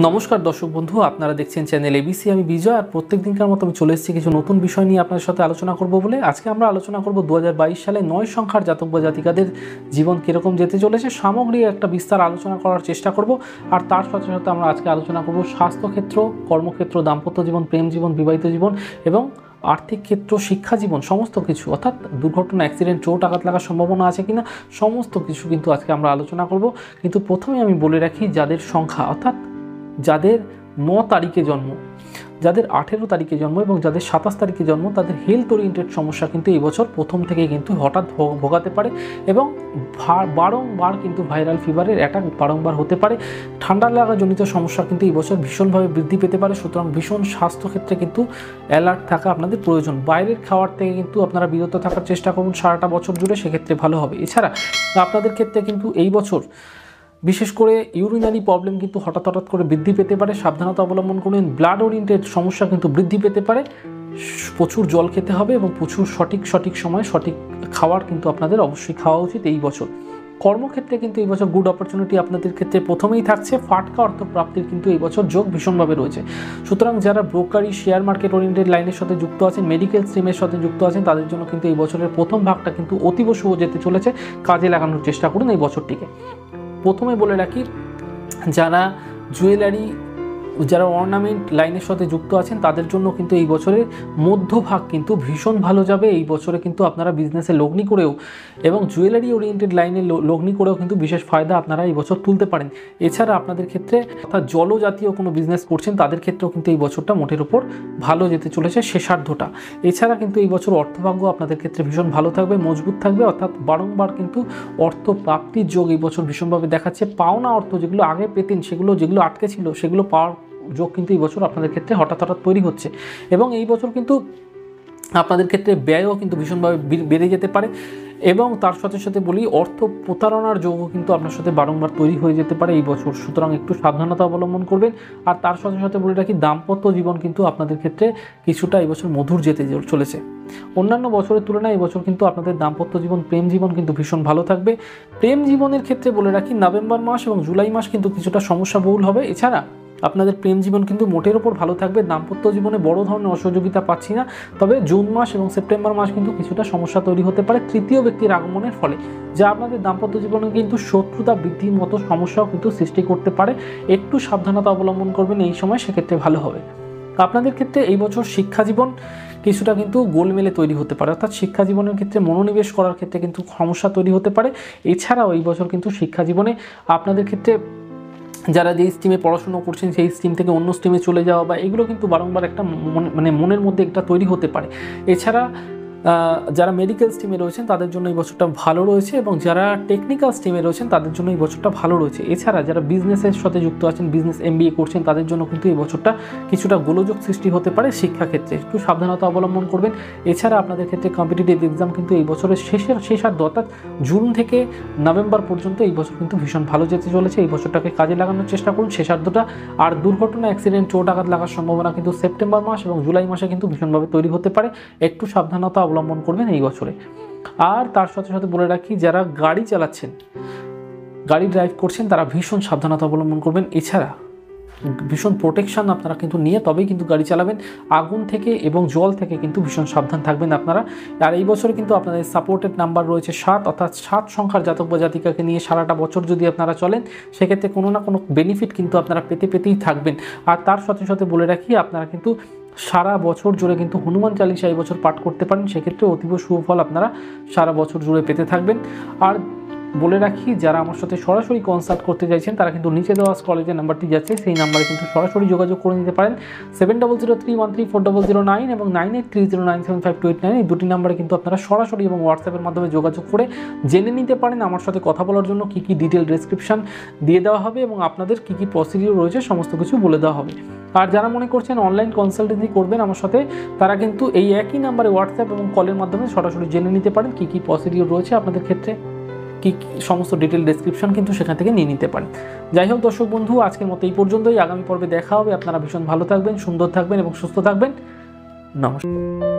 নমস্কার দর্শক বন্ধু, আপনারা দেখছেন চ্যানেল এবিসি। আমি বিজয়। আর প্রত্যেক দিনকার মতো আমি চলে এসেছি কিছু নতুন বিষয় নিয়ে আপনাদের সাথে আলোচনা করব বলে। আজকে আমরা আলোচনা করব 2022 সালে 9 সংখ্যার জাতক বা জাতিকাদের জীবন কীরকম যেতে চলেছে, সামগ্রিক একটা বিস্তার আলোচনা করার চেষ্টা করব। আর তার সাথে সাথে আমরা আজকে আলোচনা করব স্বাস্থ্যক্ষেত্র, কর্মক্ষেত্র, দাম্পত্য জীবন, প্রেম জীবন, বিবাহিত জীবন এবং আর্থিক ক্ষেত্র, শিক্ষা জীবন, সমস্ত কিছু, অর্থাৎ দুর্ঘটনা, অ্যাক্সিডেন্ট, চোট আঘাত লাগার সম্ভাবনা আছে কিনা, সমস্ত কিছু কিন্তু আজকে আমরা আলোচনা করব। কিন্তু প্রথমে আমি বলে রাখি, যাদের সংখ্যা অর্থাৎ যাদের 9 তারিখে জন্ম, যাদের 18 তারিখে জন্ম এবং যাদের 27 তারিখে জন্ম, তাদের হেলথ ওরিয়েন্টেড সমস্যা কিন্তু এই বছর প্রথম থেকেই কিন্তু হঠাৎ ভোগাতে পারে এবং বারংবার কিন্তু ভাইরাল ফিভারের অ্যাটাক বারংবার হতে পারে। ঠান্ডা লাগাজনিত সমস্যা কিন্তু এই বছর ভীষণভাবে বৃদ্ধি পেতে পারে। সুতরাং ভীষণ স্বাস্থ্যক্ষেত্রে কিন্তু অ্যালার্ট থাকা আপনাদের প্রয়োজন। বাইরের খাওয়ার থেকে কিন্তু আপনারা বিরত থাকার চেষ্টা করুন সারাটা বছর জুড়ে, সেক্ষেত্রে ভালো হবে। এছাড়া আপনাদের ক্ষেত্রে কিন্তু এই বছর বিশেষ করে ইউরিনারি প্রবলেম কিন্তু হঠাৎ করে বৃদ্ধি পেতে পারে, সাবধানতা অবলম্বন করবেন। ব্লাড ওরিয়েন্টেড সমস্যা কিন্তু বৃদ্ধি পেতে পারে। প্রচুর জল খেতে হবে এবং প্রচুর সঠিক সময় সঠিক খাবার কিন্তু আপনাদের অবশ্যই খাওয়া উচিত এই বছর। কর্মক্ষেত্রে কিন্তু এই বছর গুড অপরচুনিটি আপনাদের ক্ষেত্রে প্রথমেই থাকছে। ফাটকা অর্থ প্রাপ্তির কিন্তু এই বছর যোগ ভীষণভাবে রয়েছে। সুতরাং যারা ব্রোকারি, শেয়ার মার্কেট ওরিয়েন্টেড লাইনের সাথে যুক্ত আছেন, মেডিকেল স্ট্রিমের সাথে যুক্ত আছেন, তাদের জন্য কিন্তু এই বছরের প্রথম ভাগটা কিন্তু অতীব শুভ যেতে চলেছে। কাজে লাগানোর চেষ্টা করুন এই বছরটিকে। প্রথমে বলে রাখি, যারা জুয়েলারি, যারা অর্নামেন্ট লাইনের সাথে যুক্ত আছেন, তাদের জন্য কিন্তু এই বছরের মধ্যভাগ কিন্তু ভীষণ ভালো যাবে। এই বছরে কিন্তু আপনারা বিজনেসে লগ্নি করেও এবং জুয়েলারি ওরিয়েন্টেড লাইনে লগ্নি করেও কিন্তু বিশেষ ফায়দা আপনারা এই বছর তুলতে পারেন। এছাড়া আপনাদের ক্ষেত্রে অর্থাৎ জলজাতীয় কোনো বিজনেস করছেন, তাদের ক্ষেত্রেও কিন্তু এই বছরটা মোটের উপর ভালো যেতে চলেছে শেষার্ধটা। এছাড়া কিন্তু এই বছর অর্থভাগ্য আপনাদের ক্ষেত্রে ভীষণ ভালো থাকবে, মজবুত থাকবে, অর্থাৎ বারংবার কিন্তু অর্থ প্রাপ্তির যোগ এই বছর ভীষণভাবে দেখাচ্ছে। পাওনা অর্থ যেগুলো আগে পেতেন, যেগুলো আটকে ছিল, সেগুলো পাওয়ার যোগ কিন্তু এই বছর আপনাদের ক্ষেত্রে হঠাৎ তৈরি হচ্ছে। এবং এই বছর কিন্তু আপনাদের ক্ষেত্রে ব্যয়ও কিন্তু ভীষণভাবে বেড়ে যেতে পারে। এবং তার সাথে সাথে বলি, অর্থ প্রতারণার যোগও কিন্তু আপনার সাথে বারংবার তৈরি হয়ে যেতে পারে এই বছর। সুতরাং একটু সাবধানতা অবলম্বন করবেন। আর তার সাথে সাথে বলে রাখি, দাম্পত্য জীবন কিন্তু আপনাদের ক্ষেত্রে কিছুটা এই বছর মধুর যেতে চলেছে। অন্যান্য বছরের তুলনায় এই বছর কিন্তু আপনাদের দাম্পত্য জীবন, প্রেম জীবন কিন্তু ভীষণ ভালো থাকবে। প্রেম জীবনের ক্ষেত্রে বলে রাখি, নভেম্বর মাস এবং জুলাই মাস কিন্তু কিছুটা সমস্যা বহুল হবে। এছাড়া আপনাদের প্রেম জীবন কিন্তু মোটের ওপর ভালো থাকবে। দাম্পত্য জীবনে বড় ধরনের অসহযোগিতা পাচ্ছি না, তবে জুন মাস এবং সেপ্টেম্বর মাস কিন্তু কিছুটা সমস্যা তৈরি হতে পারে তৃতীয় ব্যক্তির আগমনের ফলে, যা আপনাদের দাম্পত্য জীবনে কিন্তু শত্রুতা বৃদ্ধির মতো সমস্যাও কিন্তু সৃষ্টি করতে পারে। একটু সাবধানতা অবলম্বন করবেন এই সময়, সেক্ষেত্রে ভালো হবে। আপনাদের ক্ষেত্রে এই বছর শিক্ষা জীবন কিছুটা কিন্তু গোলমেলে তৈরি হতে পারে, অর্থাৎ শিক্ষা জীবনের ক্ষেত্রে মনোনিবেশ করার ক্ষেত্রে কিন্তু সমস্যা তৈরি হতে পারে। এছাড়াও এই বছর কিন্তু শিক্ষা জীবনে আপনাদের ক্ষেত্রে যারা যেই স্ট্রিমে পড়াশুনো করছেন, সেই স্ট্রিম থেকে অন্য স্ট্রিমে চলে যাওয়া বা এগুলো কিন্তু বারংবার একটা মনের মধ্যে একটা তৈরি হতে পারে। এছাড়া যারা মেডিকেল স্ট্রিমে রয়েছেন তাদের জন্য এই বছরটা ভালো রয়েছে এবং যারা টেকনিক্যাল স্ট্রিমে রয়েছেন তাদের জন্য এই বছরটা ভালো রয়েছে। এছাড়া যারা বিজনেসের সাথে যুক্ত আছেন, বিজনেস MBA করছেন, তাদের জন্য কিন্তু এই বছরটা কিছুটা গোলযোগ সৃষ্টি হতে পারে শিক্ষাক্ষেত্রে, একটু সাবধানতা অবলম্বন করবেন। এছাড়া আপনাদের ক্ষেত্রে কম্পিটিটিভ এক্সাম কিন্তু এই বছরের শেষার্ধ অর্থাৎ জুন থেকে নভেম্বর পর্যন্ত এই বছর কিন্তু ভীষণ ভালো যেতে চলেছে। এই বছরটাকে কাজে লাগানোর চেষ্টা করুন শেষার্ধটা। আর দুর্ঘটনা, অ্যাক্সিডেন্ট, চোট আঘাত লাগার সম্ভাবনা কিন্তু সেপ্টেম্বর মাস এবং জুলাই মাসে কিন্তু ভীষণভাবে তৈরি হতে পারে। একটু সাবধানতা অবলম্বন করবেন এই বছরে। আর তার সাথে সাথে বলে রাখি, যারা গাড়ি চালাচ্ছেন, গাড়ি ড্রাইভ করছেন, তারা ভীষণ সাবধানতা অবলম্বন করবেন। এছাড়া ভীষণ প্রোটেকশন আপনারা কিন্তু নিয়ে তবেই কিন্তু গাড়ি চালাবেন। আগুন থেকে এবং জল থেকে কিন্তু ভীষণ সাবধান থাকবেন আপনারা। আর এই বছরে কিন্তু আপনাদের সাপোর্টেড নাম্বার রয়েছে 7, অর্থাৎ 7 সংখ্যার জাতক বা জাতিকাকে নিয়ে সারাটা বছর যদি আপনারা চলেন, সেক্ষেত্রে কোনো না কোনো বেনিফিট কিন্তু আপনারা পেতেই থাকবেন। আর তার সাথে সাথে বলে রাখি, আপনারা কিন্তু সারা বছর জুড়ে কিন্তু হনুমান চালিসা এই বছর পাঠ করতে পারেন, সেক্ষেত্রে অতীব সুফল আপনারা সারা বছর জুড়ে পেতে থাকবেন। আর বলে রাখি, যারা আমার সাথে সরাসরি কনসাল্ট করতে চাইছেন, তারা কিন্তু নিচে দেওয়া কলেজের নাম্বারটি যাচ্ছে, সেই নাম্বারে কিন্তু সরাসরি যোগাযোগ করে নিতে পারেন। 7003134009 এবং 9830975289 এই দুটি নাম্বারে কিন্তু আপনারা সরাসরি এবং হোয়াটসঅ্যাপের মাধ্যমে যোগাযোগ করে জেনে নিতে পারেন। আমার সাথে কথা বলার জন্য কী ডিটেল ডেসক্রিপশন দিয়ে দেওয়া হবে এবং আপনাদের কী প্রসিডিওর রয়েছে সমস্ত কিছু বলে দেওয়া হবে। আর যারা মনে করছেন অনলাইন কনসালটেন্সি করবেন আমার সাথে, তারা কিন্তু এই একই নাম্বারে হোয়াটসঅ্যাপ এবং কলের মাধ্যমে সরাসরি জেনে নিতে পারেন কী প্রসিডিওর রয়েছে আপনাদের ক্ষেত্রে, কী সমস্ত ডিটেল ডেসক্রিপশন কিন্তু সেখান থেকে নিয়ে নিতে পারেন। যাই হোক দর্শক বন্ধু, আজকের মতো এই পর্যন্তই। আগামী পর্বে দেখা হবে। আপনারা ভীষণ ভালো থাকবেন, সুন্দর থাকবেন এবং সুস্থ থাকবেন। নমস্কার।